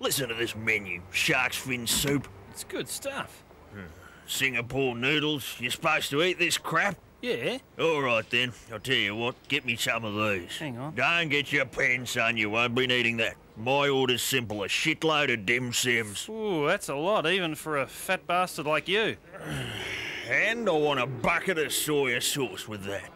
Listen to this menu. Shark's fin soup, It's good stuff. Singapore noodles. You're supposed to eat this crap? Yeah? All right then, I'll tell you what, get me some of these. Hang on. Don't get your pen, son, you won't be needing that. My order's simple, a shitload of dim sims. Ooh, that's a lot, even for a fat bastard like you. And I want a bucket of soya sauce with that.